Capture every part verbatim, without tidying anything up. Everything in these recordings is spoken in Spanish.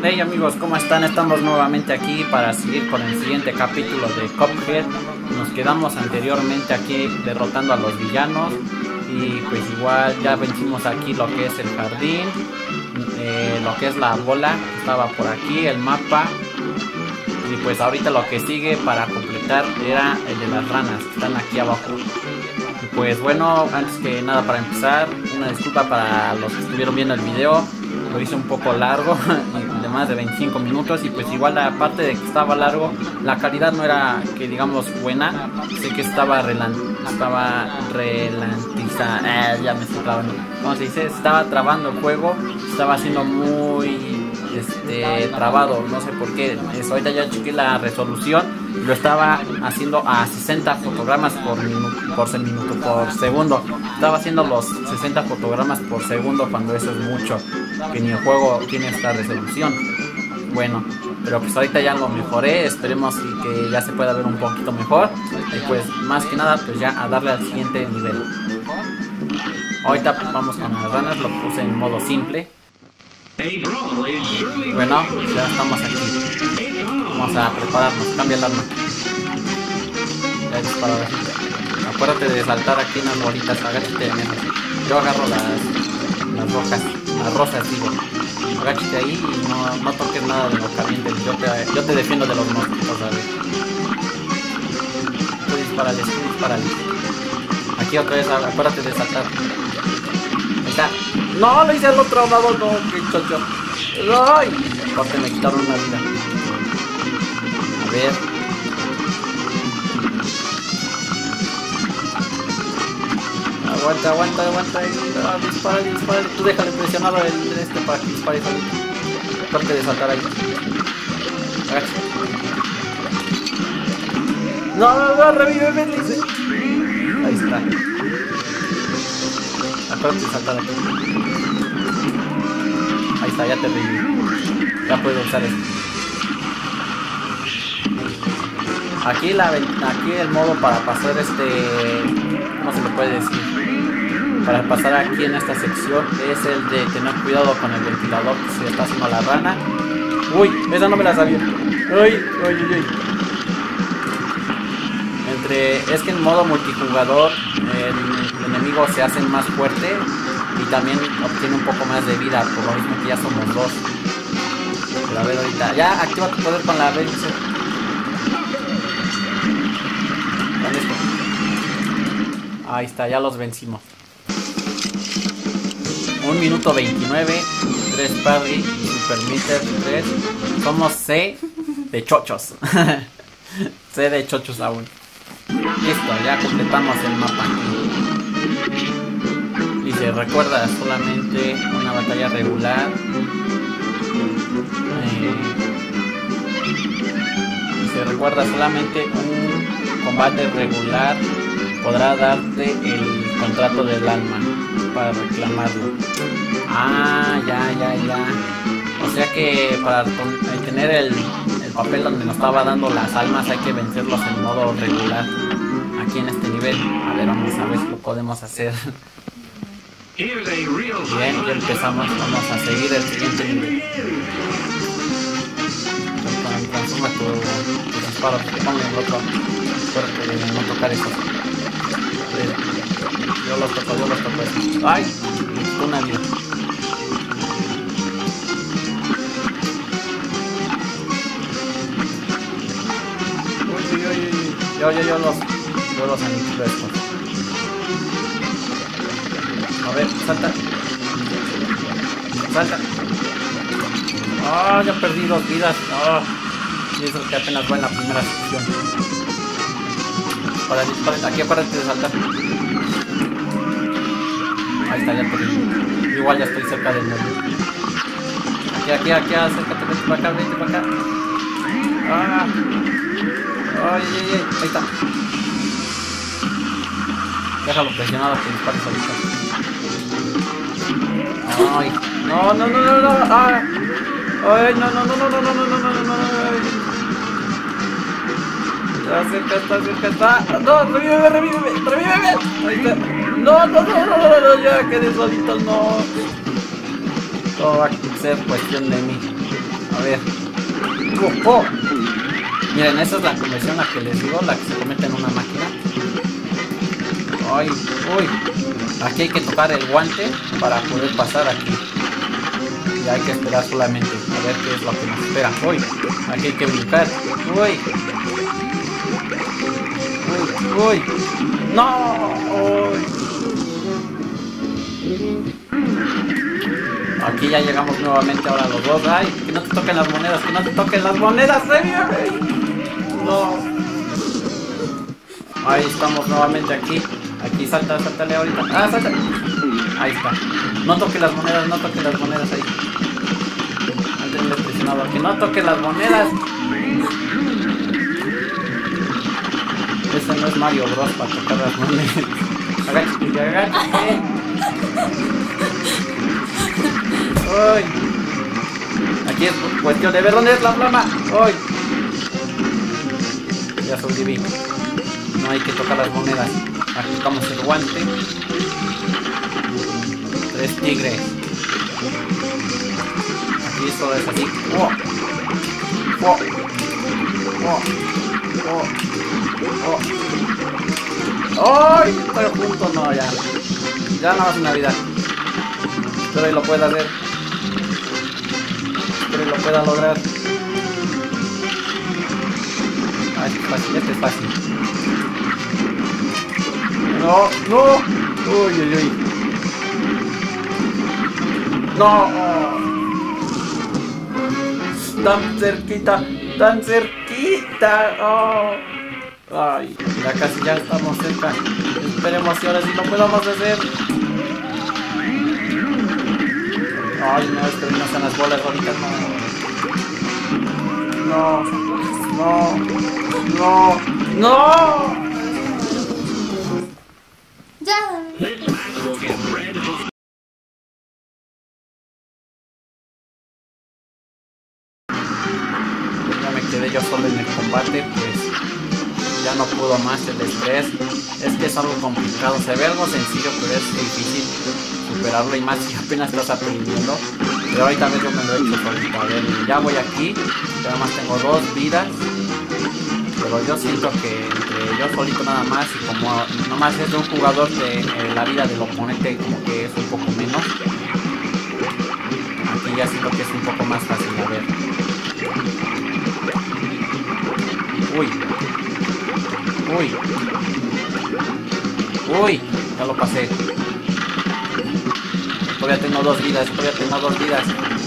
Hey amigos, ¿cómo están? Estamos nuevamente aquí para seguir con el siguiente capítulo de Cuphead. Nos quedamos anteriormente aquí derrotando a los villanos y pues igual ya vencimos aquí lo que es el jardín, eh, lo que es la bola que estaba por aquí, el mapa. Y pues ahorita lo que sigue para completar era el de las ranas, que están aquí abajo. Y pues bueno, antes que nada, para empezar, una disculpa para los que estuvieron viendo el video. Lo hice un poco largo, de más de veinticinco minutos, y pues igual aparte de que estaba largo, la calidad no era que digamos buena. Sé que estaba relan estaba relantizada, eh, ya me estoy trabando. ¿Cómo se dice? Estaba trabando el juego, estaba haciendo muy este trabado, no sé por qué. Eso, ahorita ya chequé la resolución, lo estaba haciendo a sesenta fotogramas por minuto, por minuto, por segundo. Estaba haciendo los sesenta fotogramas por segundo, cuando eso es mucho, que ni el juego tiene esta resolución. Bueno, pero pues ahorita ya lo mejoré, esperemos que ya se pueda ver un poquito mejor. Y pues más que nada, pues ya a darle al siguiente nivel. Ahorita vamos con las ranas, lo puse en modo simple. Bueno, ya estamos aquí. Vamos a prepararnos, cambia el arma. Ya disparado. Acuérdate de saltar aquí en las bolitas, agáchate en eso. Yo agarro las, las rojas, las rosas, digo. Agáchate ahí y no, no toques nada de lo caliente. Yo te, yo te defiendo de los monstruos, ¿sabes? Tú disparales, tú disparales. Aquí otra vez, acuérdate de saltar. Ahí está. No, lo hice al otro lado, no, qué chocho. ¡Ay! Porque me quitaron una vida. A ver. Aguanta, aguanta, aguanta. Ah, dispara, dispara. Tú déjale presionado el este para que dispare solito. Aparte de saltar ahí. Agacha. No, no, no, revíveme, dice. Ahí está. Acuérdate de saltar aquí. Ahí está, ya te reviví. Ya puedo usar esto. Aquí la aquí el modo para pasar este, ¿cómo se le puede decir? Para pasar aquí en esta sección es el de tener cuidado con el ventilador que se está haciendo la rana. Uy, esa no me la sabía. Uy, uy, uy, uy. Entre, es que en modo multijugador el enemigo se hace más fuerte y también obtiene un poco más de vida, por lo mismo que ya somos dos. Pero a ver ahorita, ya activa tu poder con la vez. Ahí está, ya los vencimos. un minuto veintinueve, tres parry, super meter tres. Somos C de chochos. C de chochos aún. Listo, ya completamos el mapa. Y se recuerda solamente una batalla regular. Eh, y se recuerda solamente un combate regular. Podrá darte el contrato del alma para reclamarlo. Ah, ya, ya, ya. O sea que para tener el, el papel donde nos estaba dando las almas hay que vencerlos en modo regular. Aquí en este nivel. A ver, vamos a ver si lo podemos hacer. Bien, ya empezamos. Vamos a seguir el siguiente nivel. Transforma tu, tu disparo. Ponle el otro. Suerte de no tocar eso. Yo los toco, yo los toco. ¡Ay! Me quitó una vida. Uy, uy, uy, uy. Yo, yo, yo los... Yo los aniquilo estos. A ver, salta. Salta. Ah, oh, ya perdí dos vidas. Oh. Y eso que apenas va en la primera sección. Para disparar, aquí apárate de saltar. Ahí está, ya perdí. Igual ya estoy cerca del medio. Aquí, aquí, aquí, acércate, vete para acá, vete para acá. Ah. Ay, ay, ay, ahí está. Déjalo presionado que dispare solito. Ay, no, no, no, no, no. Ah. Ay, no, no, no, no, no, no, no, no, no, no, no. Está cerca, está cerca, está. No, revíveme, revíveme, revíveme. Ahí está. No, no, no, no, no, no, ya quedé solito, no. Todo va a ser cuestión de mí. A ver. Oh, oh. Miren, esa es la conversión, la que les digo, la que se comete en una máquina. Ay, uy. Aquí hay que tocar el guante para poder pasar aquí. Y hay que esperar solamente a ver qué es lo que nos espera. Uy, aquí hay que brincar. Uy. Uy, uy. No. Uy. Aquí ya llegamos nuevamente ahora los dos. Ay, que no te toquen las monedas, que no te toquen las monedas, revive. No. Ahí estamos nuevamente aquí. Aquí salta, saltale ahorita. Ah, salta. Ahí está. No toque las monedas, no toque las monedas ahí. Manténle presionado. Que no toque las monedas. Ese no es Mario Bros para tocar las monedas. Agáchate, agáchate. Uy. Aquí es cuestión de ver dónde es la flama. Uy. Ya sobreviví. No hay que tocar las monedas. Aplicamos el guante. Tres tigres. Aquí solo es así. Oh. Oh. Oh. Oh. Oh. ¡Ay! Estoy junto, no, ya. Ya no hace Navidad. Espero que lo pueda hacer. Espero que lo pueda lograr. Ah, este es fácil, este es fácil. No, no. Uy, uy, uy. No. Tan cerquita, tan cerquita. Oh. Ay, ya casi ya estamos cerca. Esperemos que ahora sí lo podamos hacer. Ay, no, es que no están las bolas ahorita, no. No, no, no, no. Ya. Ya me quedé yo solo en el combate, pues ya no pudo más el estrés. Es que es algo complicado, se ve algo sencillo, pero es difícil superarlo y más si apenas estás aprendiendo. Pero ahorita mismo me lo he hecho solito. A ver, ya voy aquí, nada más tengo dos vidas. Pero yo siento que entre yo solito nada más y como nomás es de un jugador de eh, la vida del oponente como que es un poco menos. Aquí ya siento que es un poco más fácil, a ver. Uy. Uy. Uy. Ya lo pasé. Todavía tengo dos vidas, todavía tengo dos vidas.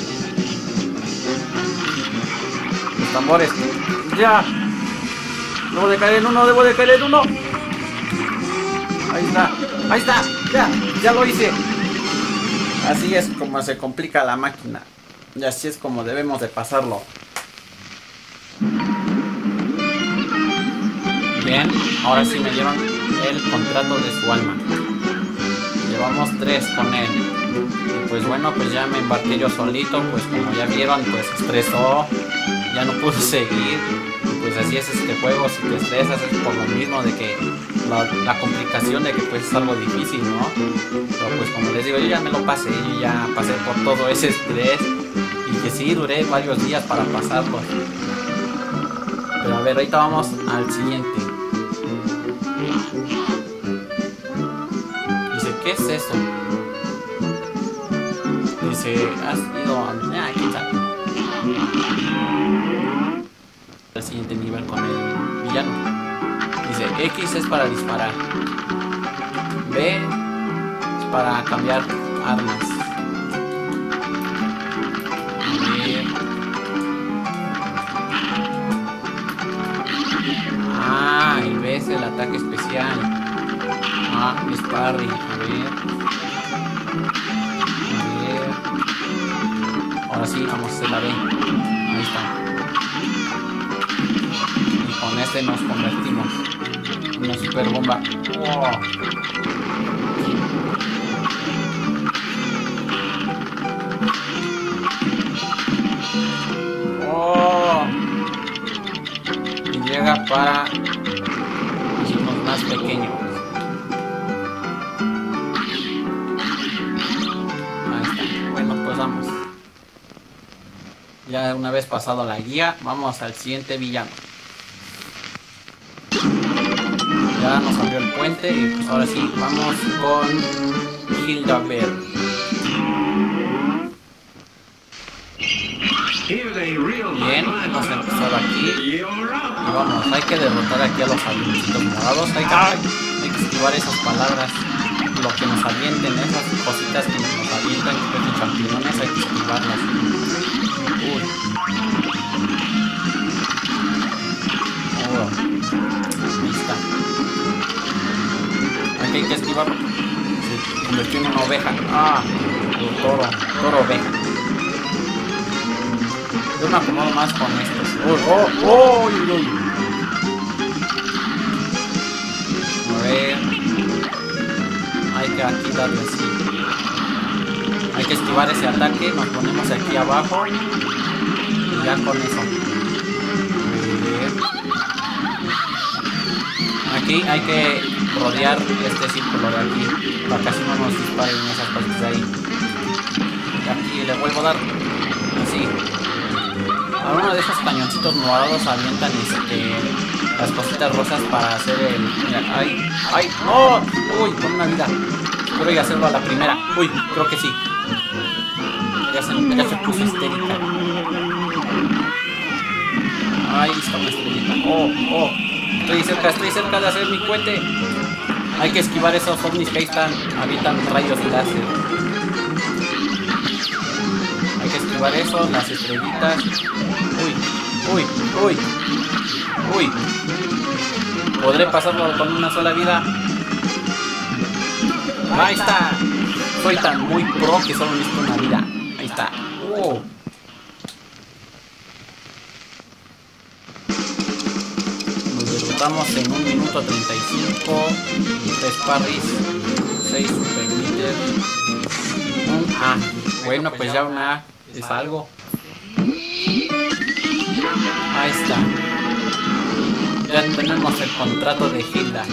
Los tambores. ¡Ya! Debo de caer en uno, debo de caer en uno. Ahí está, ahí está, ya, ya lo hice. Así es como se complica la máquina. Y así es como debemos de pasarlo. Bien, ahora sí me dieron el contrato de su alma. Llevamos tres con él. Y pues bueno, pues ya me embarqué yo solito. Pues como ya vieron, pues estresó. Ya no pude seguir. Pues así es este juego, si te estresas es por lo mismo de que la, la complicación de que pues es algo difícil, ¿no? Pero pues como les digo, yo ya me lo pasé, yo ya pasé por todo ese estrés y que sí, duré varios días para pasarlo. Pero a ver, ahorita vamos al siguiente. Dice, ¿qué es eso? Dice, has ido a... Ah, ¿qué tal? El siguiente nivel con el villano. Dice X es para disparar, B es para cambiar armas, B. Ah, y B es el ataque especial. Ah, es parry. A ver, a ver. Ahora sí, vamos a hacer la B. Ahí está. Con este nos convertimos en una super bomba. Wow. Oh. Y llega para los más pequeños. Ahí está. Bueno, pues vamos. Ya una vez pasado la guía, vamos al siguiente villano. Ya nos abrió el puente y pues ahora sí, vamos con Hildaberg. Bien, hemos empezado aquí. Y vamos, hay que derrotar aquí a los avioncitos morados. Hay que, hay que esquivar esas palabras, lo que nos avienten, esas cositas que nos avientan, que son champiñones, hay que esquivarlas. Uy. Oh. Ahí está. Aquí hay que esquivarlo. Se convirtió en una oveja. Ah, un toro, toro oveja. Yo me acomodo más con estos. Oh, oh, oh, uy, uy. A ver. Hay que aquí darle así. Hay que esquivar ese ataque. Nos ponemos aquí abajo. Y ya con eso. Aquí hay que rodear este círculo de aquí. Para que así no nos disparen esas cosas de ahí. Y aquí le vuelvo a dar. Así. A uno de esos cañoncitos morados avientan este, las cositas rosas para hacer el... Mira, ¡ay! ¡Ay! ¡No! ¡Uy! Con una vida. Quiero ir a hacerlo a la primera. ¡Uy! Creo que sí. Ya se, ya se puso histérica. ¡Ay! Está una estrellita. ¡Oh! ¡Oh! Estoy cerca, estoy cerca de hacer mi cohete. Hay que esquivar esos ovnis que ahí están. Habitan rayos láser. Hay que esquivar eso, las estrellitas. Uy, uy, uy, uy. ¿Podré pasarlo con una sola vida? Ahí está. Soy tan muy pro que solo necesito una vida. Ahí está. Oh. Nos derrotamos en un minuto treinta y cinco. tres parries, seis super líder. Un A. Bueno, pues ya una A es algo. Ahí está. Ya tenemos el contrato de Hilda.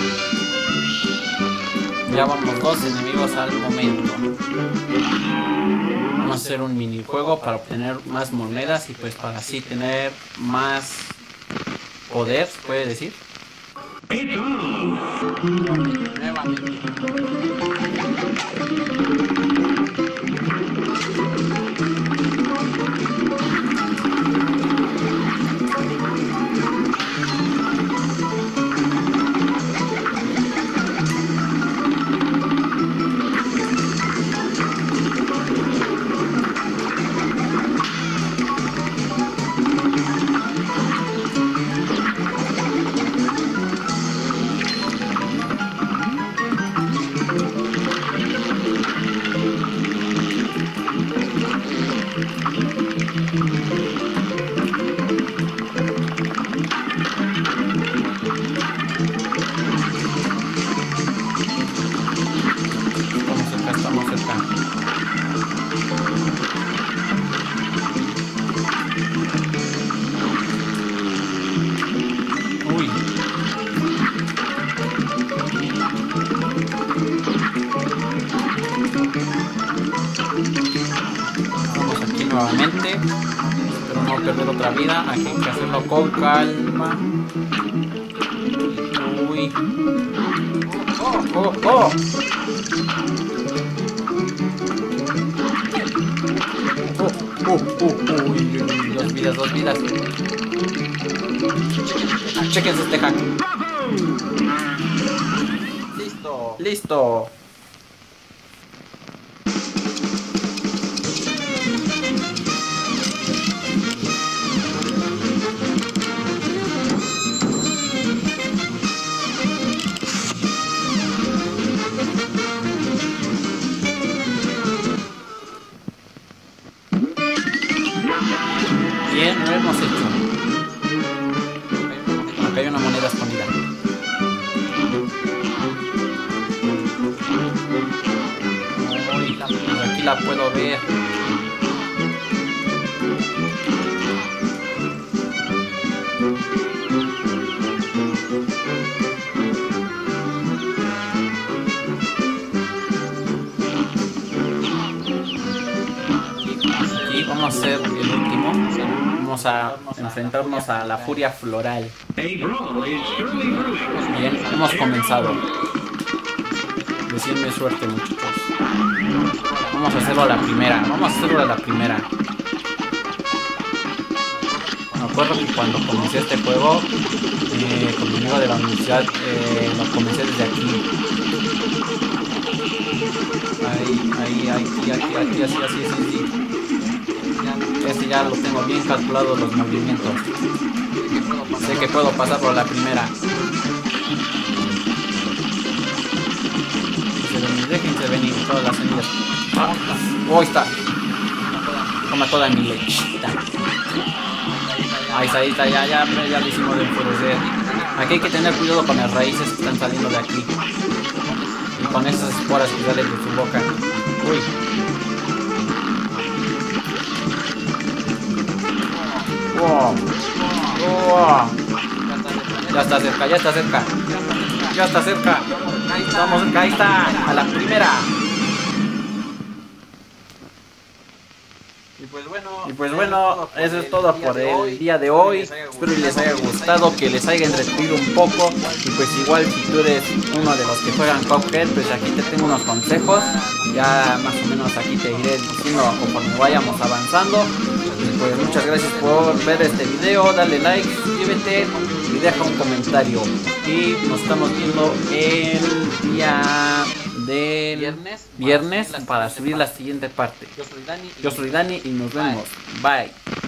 Ya vamos dos enemigos al momento. Vamos a hacer un minijuego para obtener más monedas y pues para así tener más poder, se puede decir. Nuevamente. Nuevamente, espero no perder otra vida. Aquí hay que hacerlo con calma. Uy, oh, oh, oh. Oh, oh, oh, oh. Uy, dos vidas, dos vidas. Chequense este hack. Listo, listo. Bien, lo hemos hecho. Acá hay una moneda escondida. Uy, aquí la puedo ver. Aquí vamos a hacer el último. Vamos a enfrentarnos a la furia floral. Bien, hemos comenzado. Deseenme suerte, muchachos. Vamos a hacerlo a la primera. Vamos a hacerlo a la primera. Me acuerdo que cuando comencé este juego, eh, con mi amigo de la universidad, eh, lo comencé desde aquí. Ahí, ahí, aquí, aquí, aquí, así, así, así, así. Este ya lo tengo bien calculado los movimientos. Sé que puedo pasar por la primera. Déjense venir todas las semillas. Ah, oh, está. Toma toda mi lechita. Ahí está, ahí está, ya, ya, ya lo hicimos de enfurecer. Aquí hay que tener cuidado con las raíces que están saliendo de aquí. Y con esas esporas que salen de su boca. Uy. Wow. Wow. Ya está cerca, ya está cerca. Ya está cerca. Vamos cerca, ahí está. A la primera. Y pues bueno, y pues bueno, eso es todo por el día de hoy. Espero que les haya gustado, que les haya entretenido un poco. Y pues igual si tú eres uno de los que juegan Cuphead, pues aquí te tengo unos consejos. Ya más o menos aquí te iré diciendo conforme vayamos avanzando. Y pues muchas gracias por ver este video. Dale like, suscríbete y deja un comentario. Y nos estamos viendo el día del viernes, viernes para para subir la siguiente parte. Yo soy Dani. Yo soy Dani y nos vemos. Bye.